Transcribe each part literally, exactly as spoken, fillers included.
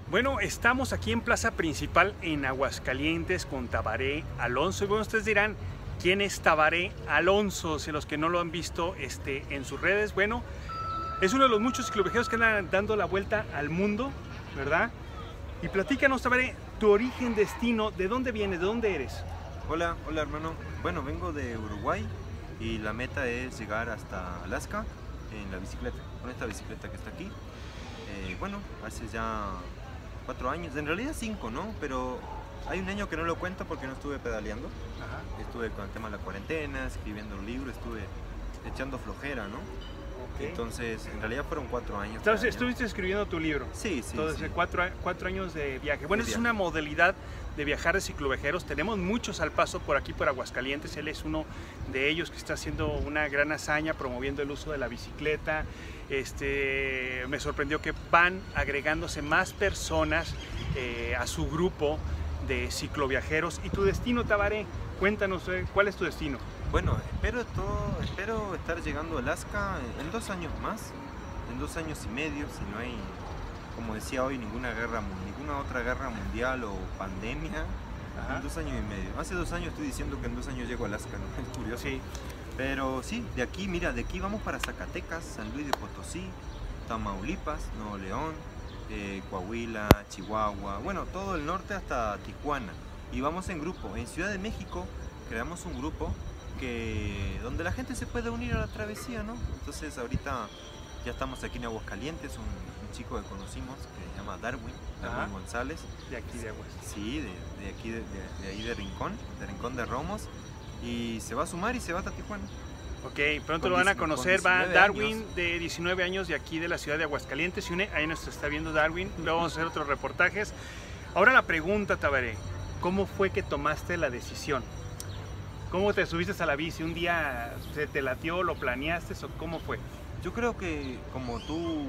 Bueno, estamos aquí en Plaza Principal en Aguascalientes con Tabaré Alonso. Y bueno, ustedes dirán, ¿quién es Tabaré Alonso? Si los que no lo han visto este, en sus redes, bueno, es uno de los muchos cicloviajeros que andan dando la vuelta al mundo, ¿verdad? Y platícanos, Tabaré, tu origen, destino, ¿de dónde vienes? ¿De dónde eres? Hola, hola hermano. Bueno, vengo de Uruguay y la meta es llegar hasta Alaska en la bicicleta, con esta bicicleta que está aquí. Eh, bueno, hace ya cuatro años, en realidad cinco, ¿no? Pero hay un año que no lo cuento porque no estuve pedaleando. Ajá. Estuve con el tema de la cuarentena, escribiendo un libro, estuve echando flojera, ¿no? Okay. Entonces, en realidad fueron cuatro años. Entonces, estuviste escribiendo tu libro. Sí, sí. Entonces, sí. Cuatro, cuatro años de viaje. Bueno, esa es viaje. una modalidad de viajar de cicloviajeros. Tenemos muchos al paso por aquí, por Aguascalientes. Él es uno de ellos que está haciendo una gran hazaña promoviendo el uso de la bicicleta. Este, me sorprendió que van agregándose más personas eh, a su grupo de cicloviajeros. ¿Y tu destino, Tabaré? Cuéntanos, eh, ¿cuál es tu destino? Bueno, espero, todo, espero estar llegando a Alaska en dos años más, en dos años y medio, si no hay, como decía hoy, ninguna guerra, ninguna otra guerra mundial o pandemia. Ajá. En dos años y medio. Hace dos años estoy diciendo que en dos años llego a Alaska, ¿no? Es curioso. Sí. Pero sí, de aquí, mira, de aquí vamos para Zacatecas, San Luis de Potosí, Tamaulipas, Nuevo León, eh, Coahuila, Chihuahua, bueno, todo el norte hasta Tijuana. Y vamos en grupo. En Ciudad de México creamos un grupo que, donde la gente se puede unir a la travesía, ¿no? Entonces ahorita ya estamos aquí en Aguascalientes, un, un chico que conocimos que se llama Darwin, Darwin Ajá. González. De aquí de Aguas. Sí, de, de aquí, de, de, de ahí de Rincón, de Rincón de Romos. Y se va a sumar y se va hasta Tijuana. Ok, pronto lo van a conocer. Va Darwin, años. de diecinueve años, de aquí de la ciudad de Aguascalientes. Se une, ahí nos está viendo Darwin. Luego vamos a hacer otros reportajes. Ahora la pregunta, Tabaré, ¿cómo fue que tomaste la decisión? ¿Cómo te subiste a la bici? ¿Un día se te latió, lo planeaste o cómo fue? Yo creo que, como tú,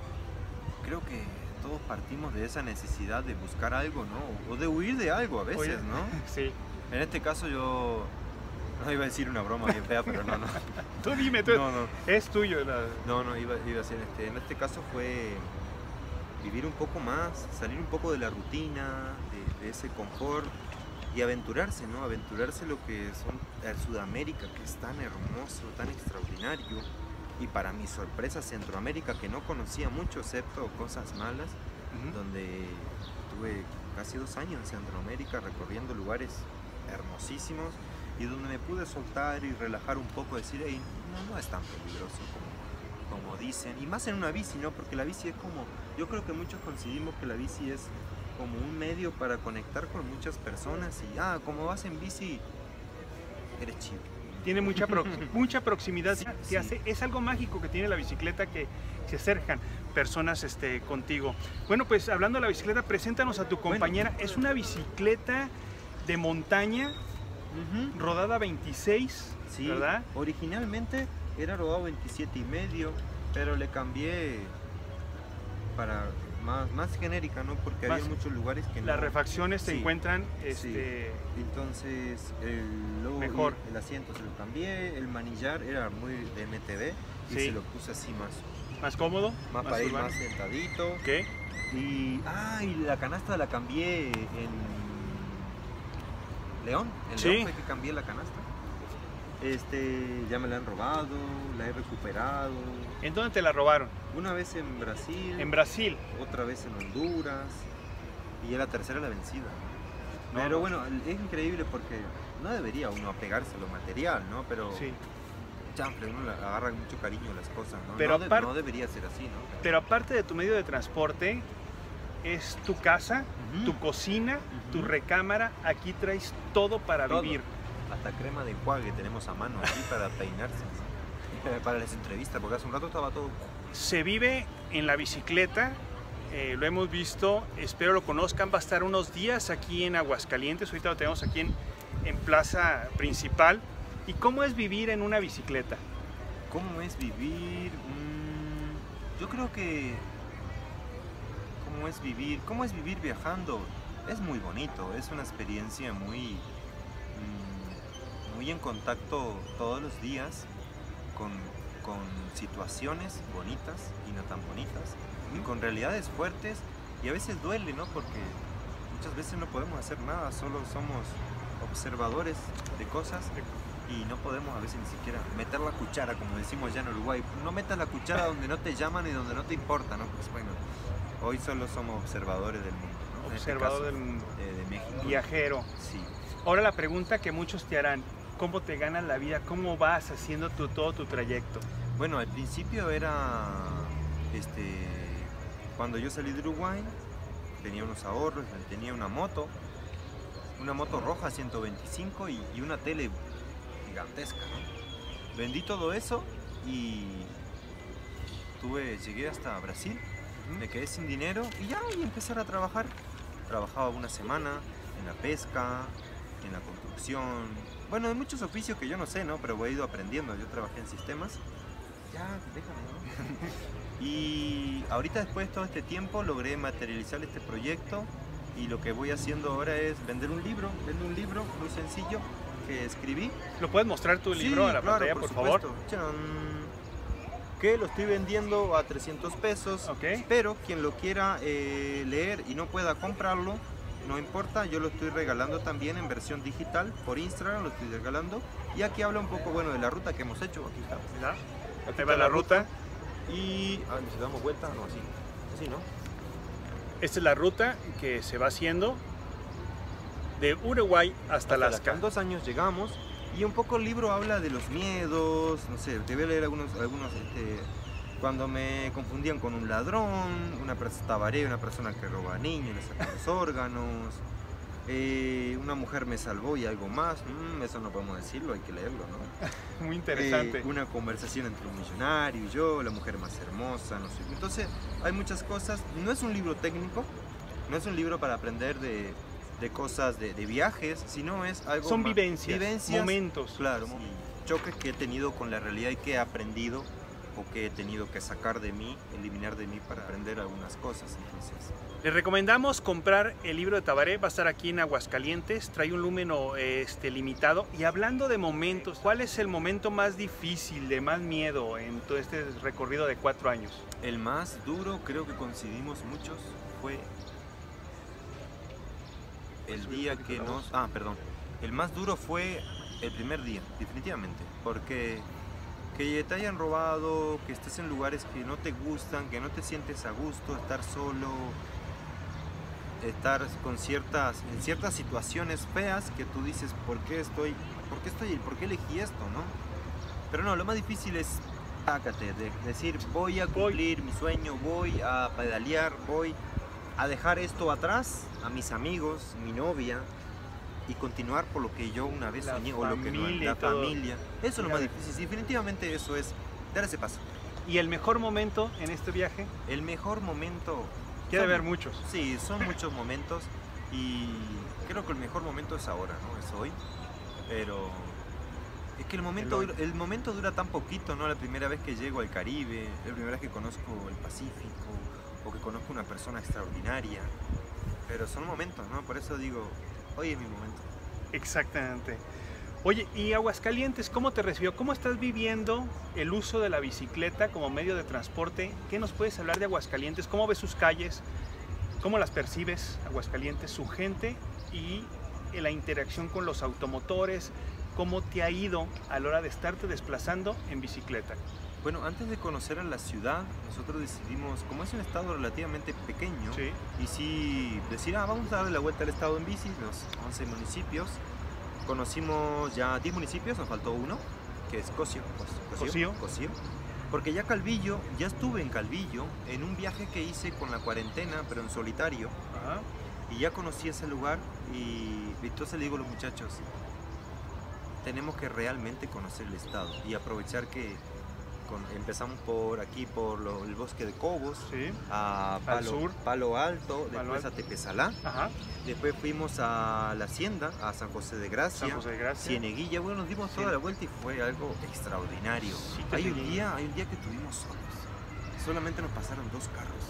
creo que todos partimos de esa necesidad de buscar algo, ¿no? O de huir de algo a veces, Oye, ¿no? Sí. En este caso yo, no iba a decir una broma bien fea, pero no, no. Tú dime, tú, no, no. Es tuyo. La... No, no, iba, iba a decir, este, en este caso fue vivir un poco más, salir un poco de la rutina, de, de ese confort y aventurarse, ¿no? Aventurarse lo que son el Sudamérica, que es tan hermoso, tan extraordinario, y para mi sorpresa Centroamérica, que no conocía mucho, excepto cosas malas, uh-huh. donde tuve casi dos años en Centroamérica recorriendo lugares hermosísimos y donde me pude soltar y relajar un poco, decir, hey, no, no es tan peligroso como, como dicen, y más en una bici, ¿no? Porque la bici es como, yo creo que muchos coincidimos que la bici es como un medio para conectar con muchas personas y, ah, como vas en bici, eres chido. Tiene mucha, pro mucha proximidad, sí, sí. Hace, es algo mágico que tiene la bicicleta, que se acercan personas este, contigo. Bueno, pues hablando de la bicicleta, preséntanos a tu compañera. Bueno, es una bicicleta de montaña, uh-huh. rodada veintiséis, sí, ¿verdad? Originalmente era rodado veintisiete y medio, pero le cambié para más, más genérica, ¿no? Porque más, había muchos lugares que no... Las refacciones se sí, encuentran... Este, sí. Entonces, el, luego mejor. el asiento se lo cambié, el manillar era muy de M T B y sí. se lo puse así más... ¿Más cómodo? Más, más para ir más sentadito. ¿Qué? Y, ah, y la canasta la cambié en León. En sí. León fue que cambié la canasta. Este, ya me la han robado, la he recuperado. ¿En dónde te la robaron? Una vez en Brasil. En Brasil. Otra vez en Honduras. Y ya la tercera la vencida. No, Pero no. bueno, es increíble porque no debería uno apegarse a lo material, ¿no? Pero sí. chanfle, uno le agarra mucho cariño a las cosas, ¿no? Pero no, de, no debería ser así, ¿no? Pero aparte de tu medio de transporte, es tu casa, uh-huh. tu cocina, uh-huh. tu recámara. Aquí traes todo para todo. vivir. Hasta crema de enjuague tenemos a mano aquí para peinarse, ¿no? Para las entrevistas, porque hace un rato estaba todo... Se vive en la bicicleta, eh, lo hemos visto, espero lo conozcan, va a estar unos días aquí en Aguascalientes, ahorita lo tenemos aquí en, en Plaza Principal. ¿Y cómo es vivir en una bicicleta? ¿Cómo es vivir? Mm, yo creo que... ¿Cómo es vivir? ¿Cómo es vivir viajando? Es muy bonito, es una experiencia muy... muy en contacto todos los días con, con situaciones bonitas y no tan bonitas, y con realidades fuertes y a veces duele, ¿no? Porque muchas veces no podemos hacer nada, solo somos observadores de cosas y no podemos a veces ni siquiera meter la cuchara, como decimos ya en Uruguay. No metas la cuchara donde no te llaman y donde no te importa, ¿no? Pues bueno, hoy solo somos observadores del mundo, ¿no? Observador en este caso, del mundo. eh, de México. Viajero. Sí. Ahora la pregunta que muchos te harán, ¿cómo te ganas la vida? ¿Cómo vas haciendo tu, todo tu trayecto? Bueno, al principio era, este, cuando yo salí de Uruguay, tenía unos ahorros, tenía una moto, una moto roja ciento veinticinco y, y una tele gigantesca, ¿no? Vendí todo eso y tuve, llegué hasta Brasil, me quedé sin dinero y ya, y empezar a trabajar. Trabajaba una semana en la pesca, en la construcción, bueno, hay muchos oficios que yo no sé, ¿no? Pero he ido aprendiendo, yo trabajé en sistemas. Ya, déjame, ¿no? Y ahorita después de todo este tiempo logré materializar este proyecto y lo que voy haciendo ahora es vender un libro, vendo un libro muy sencillo que escribí. ¿Lo puedes mostrar tu libro Sí, a la claro, pantalla, por, por favor? Chan. Que lo estoy vendiendo a trescientos pesos, Ok. pero quien lo quiera eh, leer y no pueda comprarlo, no importa, yo lo estoy regalando también en versión digital, por Instagram lo estoy regalando. Y aquí habla un poco, bueno, de la ruta que hemos hecho, aquí está. ¿Ya? Aquí Ahí va la ruta. Y, a ver, si damos vuelta, no, así, así, ¿no? Esta es la ruta que se va haciendo de Uruguay hasta Alaska. En dos años llegamos y un poco el libro habla de los miedos, no sé, te voy a leer algunos, algunos este, cuando me confundían con un ladrón, una persona tabaré, una persona que roba niños, le saca los órganos, eh, una mujer me salvó y algo más, mm, eso no podemos decirlo, hay que leerlo, ¿no? Muy interesante. Eh, una conversación entre un millonario y yo, la mujer más hermosa, no sé. Entonces hay muchas cosas, no es un libro técnico, no es un libro para aprender de, de cosas de, de viajes, sino es algo Son más, vivencias, vivencias, momentos. claro, y choques que he tenido con la realidad y que he aprendido o que he tenido que sacar de mí, eliminar de mí para aprender algunas cosas. Entonces, Les recomendamos comprar el libro de Tabaré, va a estar aquí en Aguascalientes, trae un número este, limitado. Y hablando de momentos, ¿cuál es el momento más difícil, de más miedo en todo este recorrido de cuatro años? el más duro, creo que coincidimos muchos, fue el día que nos... Ah, perdón. El más duro fue el primer día, definitivamente. Porque que te hayan robado, que estés en lugares que no te gustan, que no te sientes a gusto, estar solo, estar con ciertas, en ciertas situaciones feas que tú dices, ¿por qué estoy, por qué estoy, por qué elegí esto, no? Pero no, lo más difícil es, tácate, de decir, voy a cumplir mi sueño, voy a pedalear, voy a dejar esto atrás, a mis amigos, mi novia, y continuar por lo que yo una vez La soñé, o lo que no, familia y la todo. familia. Eso es lo más difícil, definitivamente eso es dar ese paso. ¿Y el mejor momento en este viaje? El mejor momento... Quiere son- haber muchos. Sí, son muchos momentos y creo que el mejor momento es ahora, ¿no? Es hoy, pero es que el momento, El hoy. dura- el momento dura tan poquito, ¿no? La primera vez que llego al Caribe, la primera vez que conozco el Pacífico o que conozco una persona extraordinaria, pero son momentos, ¿no? Por eso digo, hoy es mi momento. Exactamente. Oye, ¿y Aguascalientes cómo te recibió? ¿Cómo estás viviendo el uso de la bicicleta como medio de transporte? ¿Qué nos puedes hablar de Aguascalientes? ¿Cómo ves sus calles? ¿Cómo las percibes, Aguascalientes, su gente y la interacción con los automotores? ¿Cómo te ha ido a la hora de estarte desplazando en bicicleta? Bueno, antes de conocer a la ciudad, nosotros decidimos, como es un estado relativamente pequeño, Sí. y sí decir, ah, vamos a darle la vuelta al estado en bici, los once municipios. Conocimos ya diez municipios, nos faltó uno, que es Cosio. Cos- Cosío. Cosío. Porque ya Calvillo, ya estuve en Calvillo en un viaje que hice con la cuarentena, pero en solitario, Ajá. y ya conocí ese lugar y entonces le digo a los muchachos, tenemos que realmente conocer el estado y aprovechar que con- empezamos por aquí, por lo- el bosque de Cobos, Sí. a Palo, sur. Palo Alto, Palo después Alto. a Tepesalá, Ajá. después fuimos a la Hacienda, a San José de Gracia, San José de Gracia. Cieneguilla, bueno, nos dimos toda Cien- la vuelta y fue algo extraordinario. Sí, te hay, un seguí. día, hay un día que estuvimos solos, solamente nos pasaron dos carros.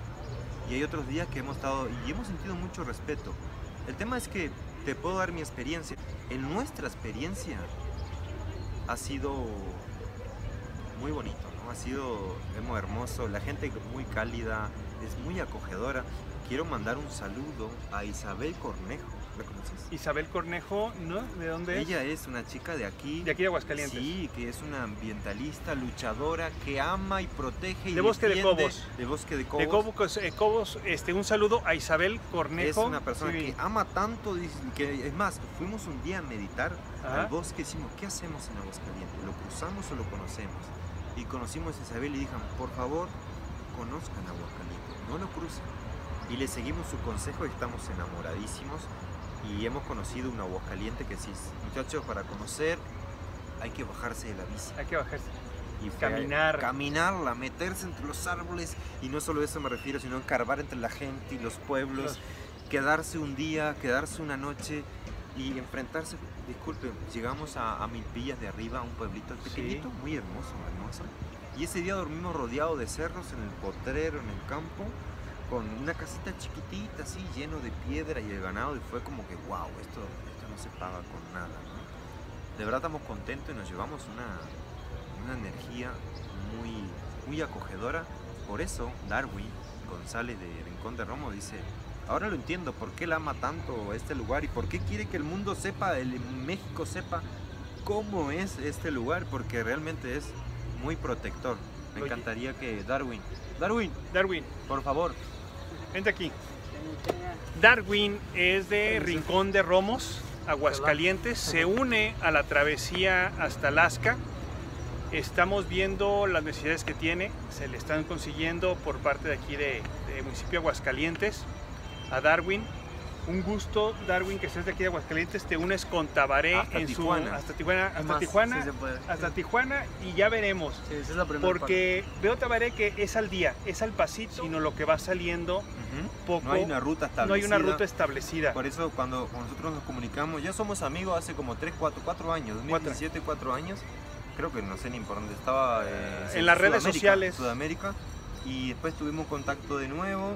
Y hay otros días que hemos estado y hemos sentido mucho respeto. El tema es que te puedo dar mi experiencia. En nuestra experiencia ha sido muy bonito, ¿no? ¿no? Ha sido muy hermoso, la gente muy cálida, es muy acogedora. Quiero mandar un saludo a Isabel Cornejo. ¿La conoces? Isabel Cornejo, ¿no? ¿De dónde es? Ella es una chica de aquí. De aquí de Aguascalientes. Sí, que es una ambientalista, luchadora, que ama y protege y de Bosque de defiende, Cobos. De Bosque de Cobos. De Cobos, eh, Cobos, este, un saludo a Isabel Cornejo. Es una persona sí. que ama tanto, que es más, fuimos un día a meditar Ajá. al bosque y decimos, ¿qué hacemos en Aguascalientes? ¿Lo cruzamos o lo conocemos? Y conocimos a Isabel y dijeron, por favor, conozcan Aguascalientes, no lo crucen. Y le seguimos su consejo y estamos enamoradísimos. Y hemos conocido un Aguascalientes que sí, muchachos, para conocer hay que bajarse de la bici. Hay que bajarse. Y caminar. Caminarla, meterse entre los árboles. Y no solo eso me refiero, sino encarvar entre la gente y los pueblos. Los... Quedarse un día, quedarse una noche y enfrentarse. Disculpen, llegamos a, a Milpillas de arriba, a un pueblito pequeñito, sí. Muy hermoso, hermoso. Y ese día dormimos rodeados de cerros, en el potrero, en el campo, con una casita chiquitita, así, lleno de piedra y el ganado, y fue como que, wow, esto, esto no se paga con nada, ¿no? De verdad estamos contentos y nos llevamos una, una energía muy, muy acogedora. Por eso Darwin González de Rincón de Romos dice, ahora lo entiendo, por qué él ama tanto este lugar y por qué quiere que el mundo sepa, el México sepa cómo es este lugar, porque realmente es muy protector. Me Oye. encantaría que Darwin, Darwin, Darwin, por favor, vente aquí. Darwin es de Rincón de Romos, Aguascalientes, se une a la travesía hasta Alaska. Estamos viendo las necesidades que tiene, se le están consiguiendo por parte de aquí de, de municipio de Aguascalientes a Darwin. Un gusto, Darwin, que estés de aquí de Aguascalientes, te unes con Tabaré hasta en Tijuana. su hasta Tijuana, hasta Más, Tijuana, sí se puede. hasta Tijuana y ya veremos. Sí, esa es la primera porque parte. Veo Tabaré que es al día, es al pasito, sino lo que va saliendo uh-huh. poco. No hay una ruta establecida. No hay una ruta establecida. Por eso cuando nosotros nos comunicamos, ya somos amigos hace como tres, cuatro, cuatro años, dos mil diecisiete, cuatro años. Creo que no sé ni por dónde estaba. Eh, en las redes sociales. Sudamérica. Y después tuvimos contacto de nuevo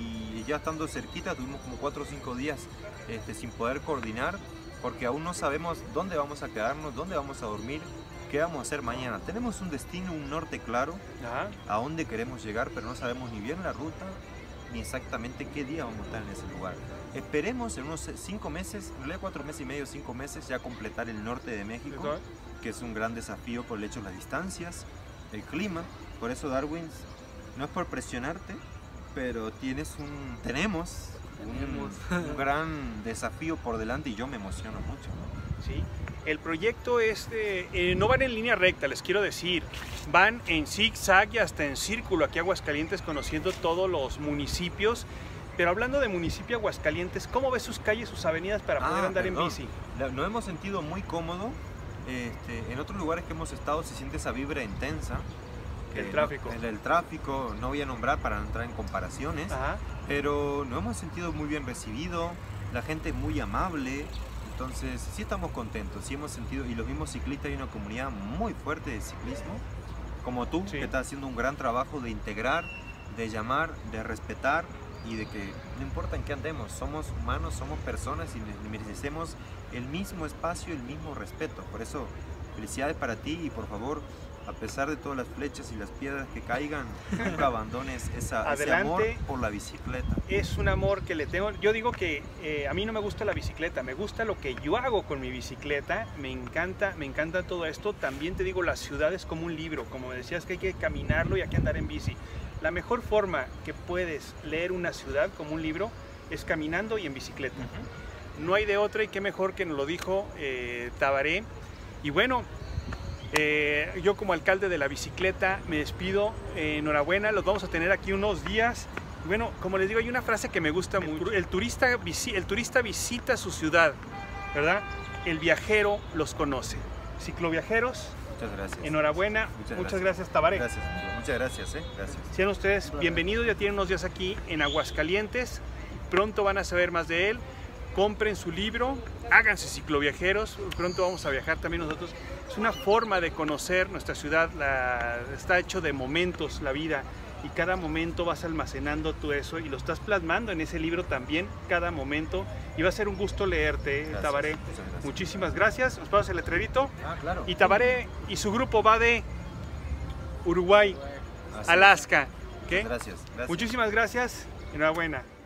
y ya estando cerquita tuvimos como cuatro o cinco días este, sin poder coordinar porque aún no sabemos dónde vamos a quedarnos, dónde vamos a dormir, qué vamos a hacer mañana. Tenemos un destino, un norte claro, Ajá. a dónde queremos llegar, pero no sabemos ni bien la ruta ni exactamente qué día vamos a estar en ese lugar. Esperemos en unos cinco meses, en realidad cuatro meses y medio, cinco meses, ya completar el norte de México, ¿Verdad? que es un gran desafío por el hecho de las distancias, el clima. Por eso, Darwin, no es por presionarte, pero tienes un, tenemos un, un gran desafío por delante y yo me emociono mucho, ¿no? Sí, el proyecto es, de, eh, no van en línea recta, les quiero decir, van en zigzag y hasta en círculo aquí a Aguascalientes, conociendo todos los municipios. Pero hablando de municipio Aguascalientes, ¿cómo ves sus calles, sus avenidas para poder ah, andar perdón. en bici? Nos hemos sentido muy cómodo. Este, en otros lugares que hemos estado se siente esa vibra intensa. El tráfico. El, el tráfico, no voy a nombrar para no entrar en comparaciones, Ajá. pero nos hemos sentido muy bien recibido, la gente muy amable, entonces sí estamos contentos, sí hemos sentido, y los mismos ciclistas, hay una comunidad muy fuerte de ciclismo, como tú, sí. que estás haciendo un gran trabajo de integrar, de llamar, de respetar y de que no importa en qué andemos, somos humanos, somos personas y merecemos el mismo espacio, el mismo respeto. Por eso, felicidades para ti y por favor, a pesar de todas las flechas y las piedras que caigan, nunca abandones esa, ese amor por la bicicleta. Es un amor que le tengo. Yo digo que eh, a mí no me gusta la bicicleta, me gusta lo que yo hago con mi bicicleta. Me encanta, me encanta todo esto. También te digo, la ciudad es como un libro. Como me decías que hay que caminarlo y hay que andar en bici. La mejor forma que puedes leer una ciudad como un libro es caminando y en bicicleta. Uh-huh. No hay de otra y qué mejor que nos lo dijo eh, Tabaré. Y bueno, Eh, yo como alcalde de la bicicleta me despido, eh, enhorabuena, los vamos a tener aquí unos días. Bueno, como les digo, hay una frase que me gusta mucho, el turista, el turista visita su ciudad, ¿verdad? El viajero los conoce. Cicloviajeros, muchas gracias. Enhorabuena, muchas, muchas gracias. gracias Tabaré. Gracias, muchas gracias, ¿eh? Gracias. Sean ustedes bienvenidos, ya tienen unos días aquí en Aguascalientes, pronto van a saber más de él. Compren su libro, háganse cicloviajeros, pronto vamos a viajar también nosotros. Es una forma de conocer nuestra ciudad, la, está hecho de momentos la vida y cada momento vas almacenando tú eso y lo estás plasmando en ese libro también, cada momento, y va a ser un gusto leerte, gracias, Tabaré. Gracias. Muchísimas gracias, nos pasamos el letrerito. Ah, claro. Y Tabaré y su grupo va de Uruguay, Así es. Alaska. ¿Qué? Gracias, gracias. Muchísimas gracias. Enhorabuena.